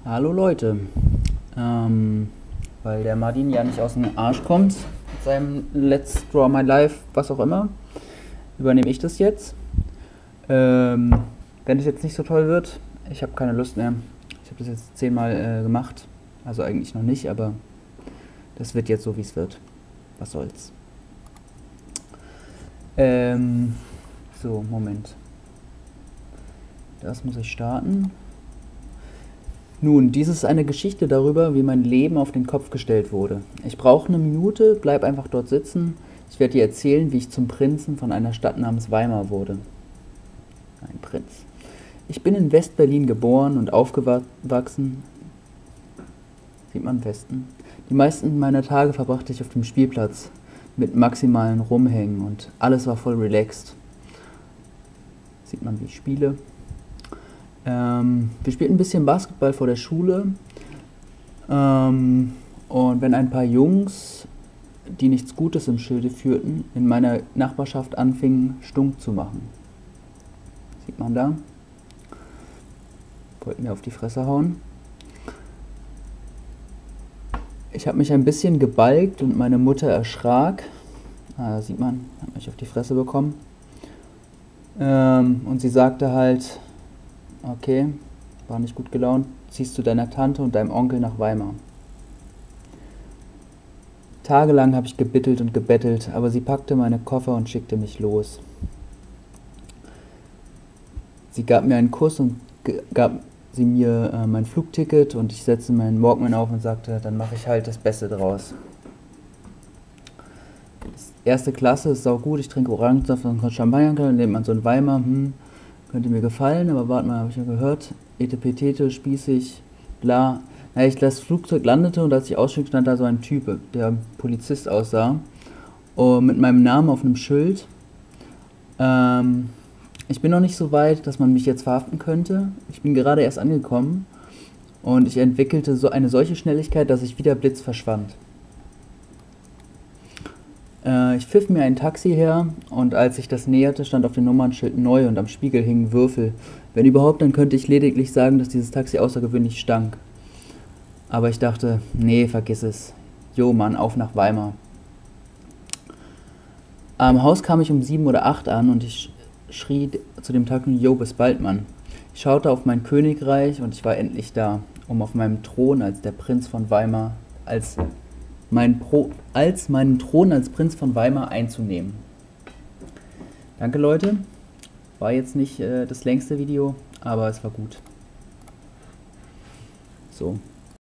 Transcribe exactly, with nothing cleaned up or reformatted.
Hallo Leute, ähm, weil der Martin ja nicht aus dem Arsch kommt mit seinem Let's Draw My Life, was auch immer, übernehme ich das jetzt. Ähm, wenn es jetzt nicht so toll wird, ich habe keine Lust mehr. Ich habe das jetzt zehnmal äh, gemacht, also eigentlich noch nicht, aber das wird jetzt so, wie es wird. Was soll's. Ähm, so, Moment. Das muss ich starten. Nun, dies ist eine Geschichte darüber, wie mein Leben auf den Kopf gestellt wurde. Ich brauche eine Minute, bleib einfach dort sitzen. Ich werde dir erzählen, wie ich zum Prinzen von einer Stadt namens Weimar wurde. Ein Prinz. Ich bin in West-Berlin geboren und aufgewachsen. Sieht man Westen? Die meisten meiner Tage verbrachte ich auf dem Spielplatz mit maximalen Rumhängen und alles war voll relaxed. Sieht man, wie ich spiele. Ähm, wir spielten ein bisschen Basketball vor der Schule. Ähm, und wenn ein paar Jungs, die nichts Gutes im Schilde führten, in meiner Nachbarschaft anfingen, stunk zu machen. Sieht man da? Wollten mir auf die Fresse hauen. Ich habe mich ein bisschen gebalgt und meine Mutter erschrak. Ah, da sieht man, hat mich auf die Fresse bekommen. Ähm, und sie sagte halt, okay, war nicht gut gelaunt, ziehst du deiner Tante und deinem Onkel nach Weimar. Tagelang habe ich gebittelt und gebettelt, aber sie packte meine Koffer und schickte mich los. Sie gab mir einen Kuss und gab sie mir äh, mein Flugticket und ich setzte meinen Walkman auf und sagte, dann mache ich halt das Beste draus. Erste Klasse ist saugut, ich trinke Orangensaft und Champagner, dann nimmt man so ein Weimar, hm, könnte mir gefallen, aber warte mal, habe ich ja gehört, Etepetete, spießig, bla. Naja, ich das Flugzeug landete und als ich ausstieg, stand da so ein Typ, der Polizist aussah, und mit meinem Namen auf einem Schild. Ähm, ich bin noch nicht so weit, dass man mich jetzt verhaften könnte. Ich bin gerade erst angekommen und ich entwickelte so eine solche Schnelligkeit, dass ich wie der Blitz verschwand. Äh, ich pfiff mir ein Taxi her und als ich das näherte, stand auf dem Nummernschild neu und am Spiegel hingen Würfel. Wenn überhaupt, dann könnte ich lediglich sagen, dass dieses Taxi außergewöhnlich stank. Aber ich dachte, nee, vergiss es. Jo Mann, auf nach Weimar. Am Haus kam ich um sieben oder acht an und ich schrie zu dem Taxi, jo, bis bald, Mann. Ich schaute auf mein Königreich und ich war endlich da, um auf meinem Thron als der Prinz von Weimar, als, mein Pro, als meinen Thron als Prinz von Weimar einzunehmen. Danke, Leute. War jetzt nicht äh, das längste Video, aber es war gut. So.